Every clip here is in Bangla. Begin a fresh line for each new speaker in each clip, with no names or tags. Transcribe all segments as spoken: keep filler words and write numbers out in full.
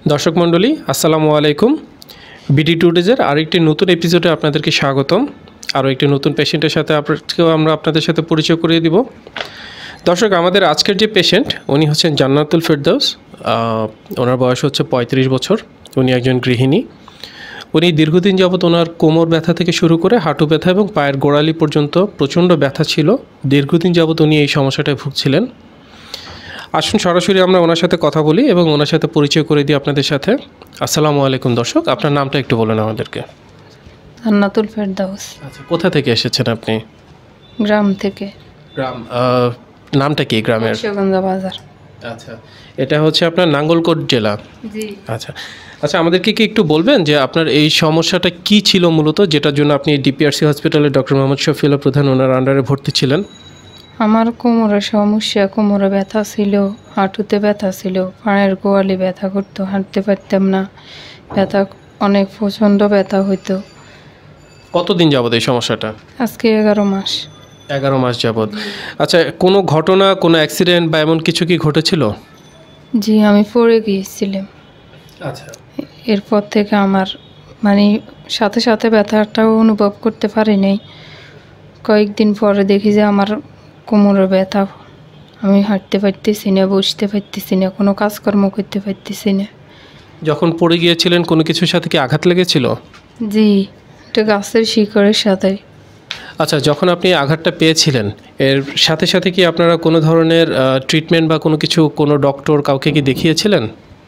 দর্শক মণ্ডলী আসসালামু আলাইকুম। বিডি টুডেজের আরেকটি নতুন এপিসোডে আপনাদেরকে স্বাগতম। আরও একটি নতুন পেশেন্টের সাথে আজকেও আমরা আপনাদের সাথে পরিচয় করিয়ে দিব। দর্শক, আমাদের আজকের যে পেশেন্ট উনি হচ্ছেন জান্নাতুল ফেরদৌস। ওনার বয়স হচ্ছে পঁয়ত্রিশ বছর। উনি একজন গৃহিণী। উনি দীর্ঘদিন যাবৎ ওনার কোমর ব্যথা থেকে শুরু করে হাঁটু ব্যথা এবং পায়ের গোড়ালি পর্যন্ত প্রচণ্ড ব্যথা ছিল। দীর্ঘদিন যাবৎ উনি এই সমস্যাটায় ভুগছিলেন। আসুন সরাসরি আমরা ওনার সাথে কথা বলি এবং ওনার সাথে পরিচয় করে দিই আপনাদের সাথে। আসসালামু আলাইকুম দর্শক, আপনার নামটা একটু বলেন আমাদেরকে।
জান্নাতুল ফেরদৌস।
আচ্ছা, কোথা থেকে এসেছেন আপনি?
গ্রাম থেকে।
গ্রাম নামটা কি গ্রামের?
মুন্সিগঞ্জ বাজার।
আচ্ছা, এটা হচ্ছে আপনার নাঙ্গলকোট জেলা।
জি।
আচ্ছা আচ্ছা আমাদেরকে কি একটু বলবেন যে আপনার এই সমস্যাটা কি ছিল মূলত, যেটার জন্য আপনি ডিপিআরসি হসপিটালে ডক্টর মোহাম্মদ শফিউল্লাহ প্রধান ওনার আন্ডারে ভর্তি ছিলেন?
আমার কোমরের সমস্যা, কোমরে ব্যথা ছিল, হাঁটুতে ব্যথা ছিল, পায়ের গোয়ালি ব্যথা করতো, হাঁটতে পারতাম না, ব্যথা অনেক প্রচণ্ড ব্যথা হইতো।
কতদিন যাবত এই সমস্যাটা?
আজকে এগারো মাস।
এগারো মাস যাবত। আচ্ছা, কোনো ঘটনা, কোনো অ্যাক্সিডেন্ট বা এমন কিছু কি ঘটেছিল?
জি, আমি পড়ে গিয়েছিলাম।
আচ্ছা।
এরপর থেকে আমার মানে সাথে সাথে ব্যথাটাও অনুভব করতে পারি নাই। কয়েকদিন পরে দেখি যে আমার কোমরের ব্যথা, আমি হাঁটতে পারতেছি না, বসতে পারতেছি না, কোনো কাজকর্ম করতে পারতেছি না।
যখন পড়ে গিয়েছিলেন কোনো কিছুর সাথে কি আঘাত লেগেছিল?
জি, একটা গাছের শিকড়ের সাথে।
আচ্ছা, যখন আপনি আঘাতটা পেয়েছিলেন এর সাথে সাথে কি আপনারা কোনো ধরনের ট্রিটমেন্ট বা কোনো কিছু, কোনো ডক্টর কাউকে কি দেখিয়েছিলেন?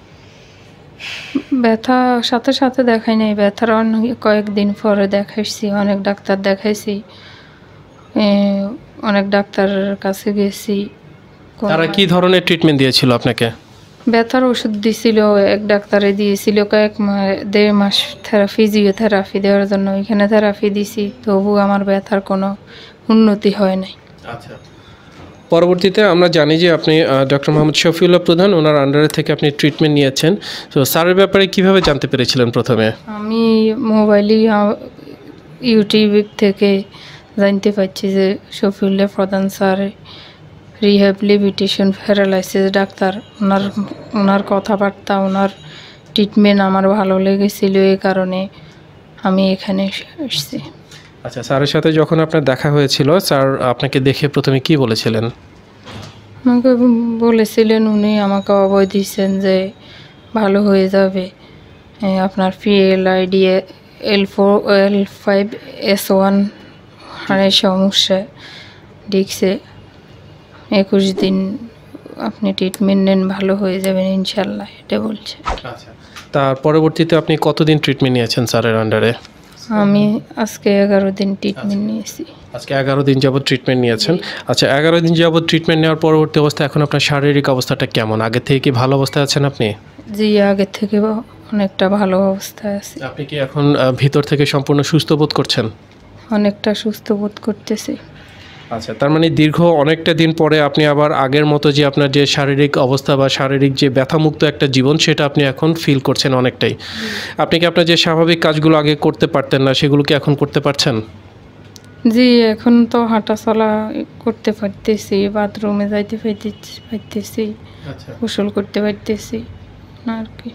ব্যথা সাথে সাথে দেখাই নাই, ব্যথার অনেক কয়েকদিন পরে দেখাইছি, অনেক ডাক্তার দেখাইছি, অনেক ডাক্তারের কাছে গেছি।
তারা কি ধরনের ট্রিটমেন্ট দিয়েছিল আপনাকে?
ব্যথার ওষুধ দিয়েছিল, এক ডাক্তারে দিয়েছিল কয়েক দেড় মাস থেরাপি, ফিজিওথেরাপি দেওয়ার জন্য। এখানে থেরাপি দিছি, তবু আমার ব্যথার কোনো উন্নতি হয় নাই।
আচ্ছা, পরবর্তীতে আমরা জানি যে আপনি ডক্টর মোহাম্মদ শফিউল্লাহ প্রধান ওনার আন্ডারে থেকে আপনি ট্রিটমেন্ট নিয়েছেন। তো স্যারের ব্যাপারে কিভাবে জানতে পেরেছিলেন প্রথমে?
আমি মোবাইলে ইউটিউব থেকে জানতে পারছি যে Shafiullah Pradhan sir rehabilitation paralysis doctor. ওনার ওনার কথাবার্তা, ওনার ট্রিটমেন্ট আমার ভালো লেগেছিল, এই কারণে আমি এখানে এসেছি।
আচ্ছা, স্যারের সাথে যখন আপনার দেখা হয়েছিল, স্যার আপনাকে দেখে প্রথমে কি বলেছিলেন?
আমাকে বলেছিলেন, উনি আমাকে অভয় দিচ্ছেন যে ভালো হয়ে যাবে, আপনার PL ID L four L five S one হাড়ের সমস্যা দেখছে, একুশ দিন আপনি ট্রিটমেন্ট নেন, ভালো হয়ে যাবেন ইনশাল্লাহ, এটা বলছে।
আচ্ছা, তার পরবর্তীতে আপনি কতদিন ট্রিটমেন্ট নিয়েছেন স্যারের আন্ডারে?
আমি আজকে এগারো দিন ট্রিটমেন্ট নিয়েছি।
আজকে এগারো দিন যাবত ট্রিটমেন্ট নিয়েছেন। আচ্ছা, এগারো দিন যাবত ট্রিটমেন্ট নেওয়ার পরবর্তী অবস্থা এখন আপনার শারীরিক অবস্থাটা কেমন? আগে থেকে কি ভালো অবস্থায় আছেন আপনি?
জি, আগে থেকে অনেকটা ভালো অবস্থায় আছি।
আপনি কি এখন ভিতর থেকে সম্পূর্ণ সুস্থ বোধ করছেন?
অনেকটা সুস্থ বোধ করতেছি।
আচ্ছা, তার মানে দীর্ঘ অনেকটা দিন পরে আপনি আবার আগের মতো যে আপনার যে শারীরিক অবস্থা বা শারীরিক যে ব্যথামুক্ত একটা জীবন, সেটা আপনি এখন ফিল করছেন অনেকটাই। আপনি কি আপনার যে স্বাভাবিক কাজগুলো আগে করতে পারতেন না, সেগুলো কি এখন করতে পারছেন?
জি, এখন তো হাঁটা চলা করতে পারতেছি, বাথরুমে যাইতে পারতেছি, গোসল করতে পারতেছি আর কি।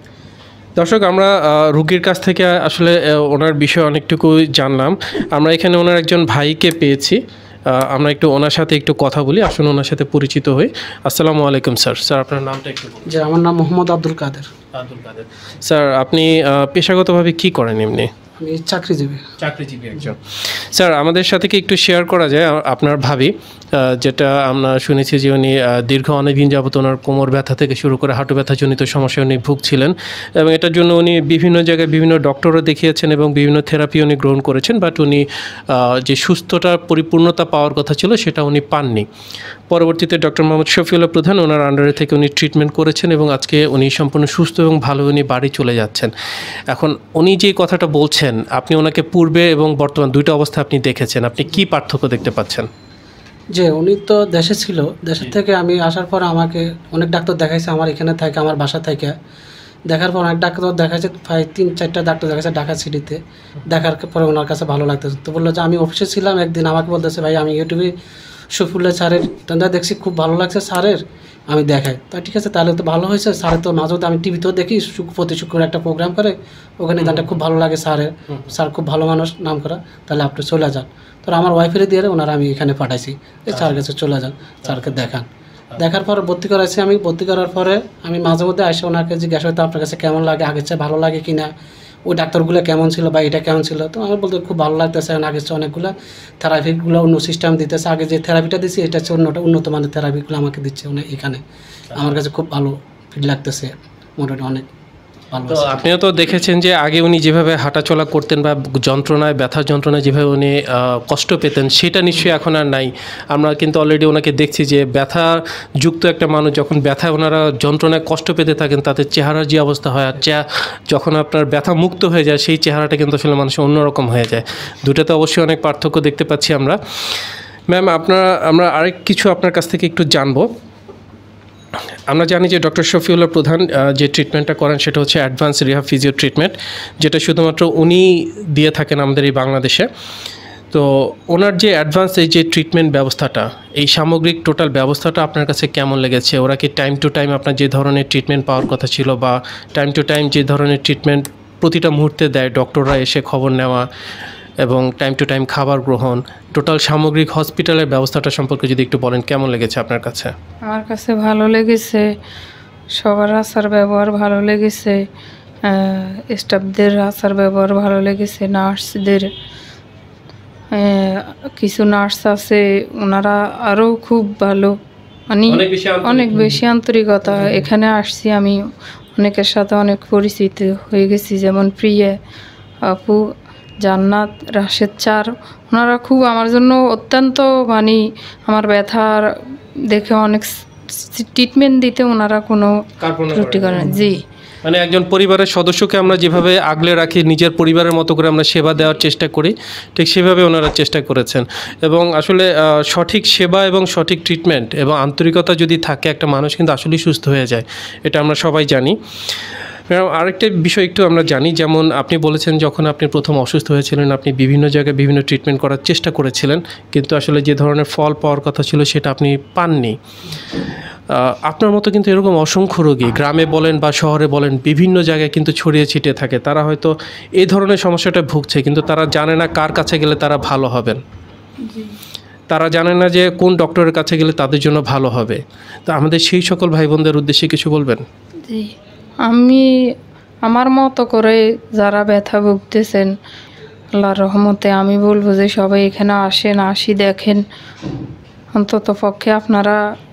দর্শক, আমরা রুগীর কাছ থেকে আসলে ওনার বিষয়ে অনেকটুকু জানলাম। আমরা এখানে ওনার একজন ভাইকে পেয়েছি, আমরা একটু ওনার সাথে একটু কথা বলি। আসুন ওনার সাথে পরিচিত হই। আসসালামু আলাইকুম স্যার। স্যার, আপনার নামটা একটু বলুন।
জি, আমার নাম মোহাম্মদ আব্দুল কাদের।
আব্দুল কাদের স্যার, আপনি পেশাগতভাবে কি করেন? এমনি
আমি চাকরিজীবী।
চাকরিজীবী একজন। স্যার, আমাদের সাথে কি একটু শেয়ার করা যায় আপনার ভাবি, যেটা আমরা শুনেছি যে উনি দীর্ঘ অনেক দিন যাবত ওনার কোমর ব্যথা থেকে শুরু করে হাঁটু ব্যথাজনিত সমস্যায় উনি ভুগছিলেন এবং এটার জন্য উনি বিভিন্ন জায়গায় বিভিন্ন ডক্টরও দেখিয়েছেন এবং বিভিন্ন থেরাপি উনি গ্রহণ করেছেন, বাট উনি যে সুস্থতা, পরিপূর্ণতা পাওয়ার কথা ছিল সেটা উনি পাননি। পরবর্তীতে ডক্টর মোহাম্মদ শফিউল্লাহ প্রধান ওনার আন্ডারে থেকে উনি ট্রিটমেন্ট করেছেন এবং আজকে উনি সম্পূর্ণ সুস্থ এবং ভালো উনি বাড়ি চলে যাচ্ছেন। এখন উনি যে কথাটা বলছেন, আপনি ওনাকে পূর্বে এবং বর্তমান দুইটা অবস্থা আপনি দেখেছেন, আপনি কি পার্থক্য দেখতে পাচ্ছেন?
যে উনি তো দেশে ছিল, দেশের থেকে আমি আসার পর আমাকে অনেক ডাক্তার দেখাইছে, আমার এখানে থাকে, আমার বাসা থেকে দেখার পর অনেক ডাক্তার দেখাইছে, প্রায় তিন চারটা ডাক্তার দেখাইছে ঢাকা সিটিতে। দেখার পরে ওনার কাছে ভালো লাগতেছে, তো বললো যে আমি অফিসে ছিলাম একদিন, আমাকে বলতেছে ভাই আমি ইউটিউবে শফিউল্লাহ স্যারের তা দেখছি খুব ভালো লাগছে স্যারের, আমি দেখাই তা ঠিক আছে তাহলে তো ভালো হয়েছে। স্যারের তো মাঝে আমি টিভিতেও দেখি শুক- প্রতি শুক্রবার একটা প্রোগ্রাম করে, ওখানে গানটা খুব ভালো লাগে স্যারের, স্যার খুব ভালো মানুষ নাম করা, তাহলে আপনি চলে যান। তো আমার ওয়াইফের দিয়ে ওনারা আমি এখানে পাঠাইছি, এই স্যার কাছে চলে যান, স্যারকে দেখান। দেখার পর ভর্তি করাইছি আমি। ভর্তি করার পরে আমি মাঝে মধ্যে আসে ওনাকে জিজ্ঞাসা হয়তো আপনার কাছে কেমন লাগে, আগের চেয়ে ভালো লাগে কি না, ওই ডাক্তারগুলো কেমন ছিল বা এটা কেমন ছিল। তো আমার বলতে খুব ভালো লাগতেছে, আগের চেয়ে অনেকগুলো থেরাপিগুলো অন্য সিস্টেম দিতেছে। আগে যে থেরাপিটা দিচ্ছি এটা হচ্ছে অন্যটা উন্নত মানের থেরাপিগুলো আমাকে দিচ্ছে উনি এখানে। আমার কাছে খুব ভালো ফিল লাগতেছে, মোটামুটি অনেক ভালো
তো
আছে।
আপনিও তো দেখেছেন যে আগে উনি যেভাবে হাঁটাচলা করতেন বা যন্ত্রণায় ব্যথার যন্ত্রণায় যেভাবে উনি আহ, কষ্ট পেতেন সেটা নিশ্চয়ই এখন আর নাই। আমরা কিন্তু অলরেডি ওনাকে দেখছি যে ব্যথা যুক্ত একটা মানুষ যখন ব্যথায় ওনারা যন্ত্রণায় কষ্ট পেতে থাকেন তাদের চেহারার যে অবস্থা হয় আর চেয়া যখন আপনার ব্যথা মুক্ত হয়ে যায় সেই চেহারাটা কিন্তু আসলে মানুষের অন্যরকম হয়ে যায়। দুটাতে অবশ্যই অনেক পার্থক্য দেখতে পাচ্ছি আমরা। ম্যাম আপনারা আমরা আরেক কিছু আপনার কাছ থেকে একটু জানবো। আমরা জানি যে ডক্টর শফিউল্লাহ প্রধান আহ, যে ট্রিটমেন্টটা করেন সেটা হচ্ছে অ্যাডভান্স রিহাব ফিজিও ট্রিটমেন্ট, যেটা শুধুমাত্র উনি দিয়ে থাকেন আমাদের এই বাংলাদেশে। তো ওনার যে অ্যাডভান্স এই যে ট্রিটমেন্ট ব্যবস্থাটা, এই সামগ্রিক টোটাল ব্যবস্থাটা আপনার কাছে কেমন লেগেছে? ওরা কি টাইম টু টাইম আপনার যে ধরনের ট্রিটমেন্ট পাওয়ার কথা ছিল বা টাইম টু টাইম যে ধরনের ট্রিটমেন্ট প্রতিটা মুহূর্তে দেয়, ডক্টররা এসে খবর নেওয়া এবং টাইম টু টাইম খাবার গ্রহণ, টোটাল সামগ্রিক হসপিটালের ব্যবস্থাটা সম্পর্কে যদি একটু বলেন কেমন লেগেছে আপনার কাছে?
আমার কাছে ভালো লেগেছে, সবার আচার ব্যবহার ভালো লেগেছে, স্টাফদের আচার ব্যবহার ভালো লেগেছে, নার্সদের কিছু নার্স আছে ওনারা আরও খুব ভালো, মানে
অনেক বেশি আন্তরিক।
অনেক বেশি আন্তরিকতা। এখানে আসছি আমি অনেকের সাথে অনেক পরিচিত হয়ে গেছি, যেমন প্রিয়া আপু, জান্নাত, রাশেদ চার, ওনারা খুব আমার জন্য অত্যন্ত, মানে আমার ব্যথার দেখে অনেক ট্রিটমেন্ট দিতে ওনারা কোনো
কার্পণ্য
ত্রুটি
করেন।
করেন। জি,
মানে একজন পরিবারের সদস্যকে আমরা যেভাবে আগলে রাখি, নিজের পরিবারের মতো করে আমরা সেবা দেওয়ার চেষ্টা করি, ঠিক সেভাবে ওনারা চেষ্টা করেছেন। এবং আসলে আহ, সঠিক সেবা এবং সঠিক ট্রিটমেন্ট এবং আন্তরিকতা যদি থাকে একটা মানুষ কিন্তু আসলেই সুস্থ হয়ে যায়, এটা আমরা সবাই জানি। ম্যাডাম আরেকটা বিষয় একটু আমরা জানি, যেমন আপনি বলেছেন যখন আপনি প্রথম অসুস্থ হয়েছিলেন আপনি বিভিন্ন জায়গায় বিভিন্ন ট্রিটমেন্ট করার চেষ্টা করেছিলেন, কিন্তু আসলে যে ধরনের ফল পাওয়ার কথা ছিল সেটা আপনি পাননি। আহ, আপনার মতো কিন্তু এরকম অসংখ্য রোগী গ্রামে বলেন বা শহরে বলেন বিভিন্ন জায়গায় কিন্তু ছড়িয়ে ছিটিয়ে থাকে, তারা হয়তো এই ধরনের সমস্যাটা ভুগছে কিন্তু তারা জানে না কার কাছে গেলে তারা ভালো হবেন, তারা জানে না যে কোন ডক্টরের কাছে গেলে তাদের জন্য ভালো হবে। তো আমাদের সেই সকল ভাই বোনদের উদ্দেশ্যে কিছু বলবেন?
জি, আমি আমার মতো করে যারা ব্যথা ভুগতেছেন আল্লাহর রহমতে আমি বলবো যে সবাই এখানে আসেন, আসি দেখেন, অন্তত পক্ষে আপনারা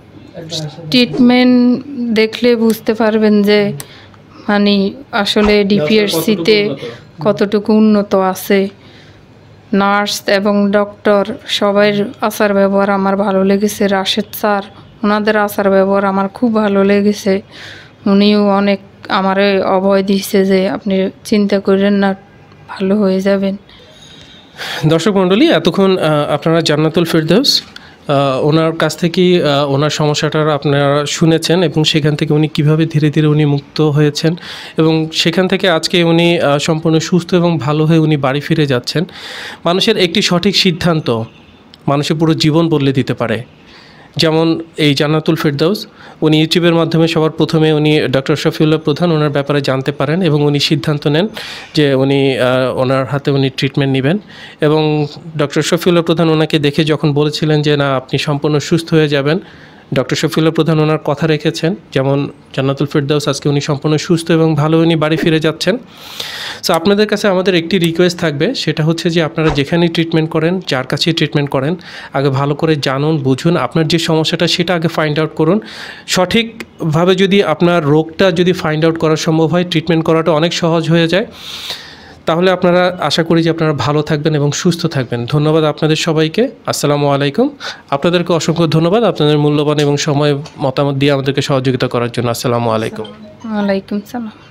ট্রিটমেন্ট দেখলে বুঝতে পারবেন যে মানে আসলে ডিপিএসসিতে কতটুকু উন্নত আছে। নার্স এবং ডক্টর সবার আচার ব্যবহার আমার ভালো লেগেছে। রাশেদ স্যার, ওনাদের আচার ব্যবহার আমার খুব ভালো লেগেছে। উনিও অনেক আমারে অভয় দিচ্ছে যে আপনি চিন্তা করেন না, ভালো হয়ে যাবেন।
দর্শক মণ্ডলী, এতক্ষণ আহ, আপনারা জান্নাতুল ফেরদৌস আহ, ওনার কাছ থেকেই আহ, ওনার সমস্যাটা আপনারা শুনেছেন এবং সেখান থেকে উনি কিভাবে ধীরে ধীরে উনি মুক্ত হয়েছেন এবং সেখান থেকে আজকে উনি আহ, সম্পূর্ণ সুস্থ এবং ভালো হয়ে উনি বাড়ি ফিরে যাচ্ছেন। মানুষের একটি সঠিক সিদ্ধান্ত মানুষের পুরো জীবন বদলে দিতে পারে। যেমন এই জান্নাতুল ফেরদৌস, উনি ইউটিউবের মাধ্যমে সবার প্রথমে উনি ডক্টর শফিউল্লাহ প্রধান ওনার ব্যাপারে জানতে পারেন এবং উনি সিদ্ধান্ত নেন যে উনি আহ, ওনার হাতে উনি ট্রিটমেন্ট নেবেন। এবং ডক্টর শফিউল্লাহ প্রধান ওনাকে দেখে যখন বলেছিলেন যে না আপনি সম্পূর্ণ সুস্থ হয়ে যাবেন, ডক্টর শফিউল্লাহ প্রধান ওনার কথা রেখেছেন। যেমন জান্নাতুল ফেরদৌস আজকে উনি সম্পূর্ণ সুস্থ এবং ভালো উনি বাড়ি ফিরে যাচ্ছেন। সো আপনাদের কাছে আমাদের একটি রিকোয়েস্ট থাকবে, সেটা হচ্ছে যে আপনারা যেখানেই ট্রিটমেন্ট করেন, যার কাছেই ট্রিটমেন্ট করেন, আগে ভালো করে জানুন, বুঝুন আপনার যে সমস্যাটা সেটা আগে ফাইন্ড আউট করুন। সঠিকভাবে যদি আপনার রোগটা যদি ফাইন্ড আউট করা সম্ভব হয়, ট্রিটমেন্ট করাটা অনেক সহজ হয়ে যায়। তাহলে আপনারা আশা করি যে আপনারা ভালো থাকবেন এবং সুস্থ থাকবেন। ধন্যবাদ আপনাদের সবাইকে। আসসালামু আলাইকুম। আপনাদেরকে অসংখ্য ধন্যবাদ আপনাদের মূল্যবান এবং সময় মতামত দিয়ে আমাদেরকে সহযোগিতা করার জন্য। আসসালামু আলাইকুম।
ওয়ালাইকুম সালাম।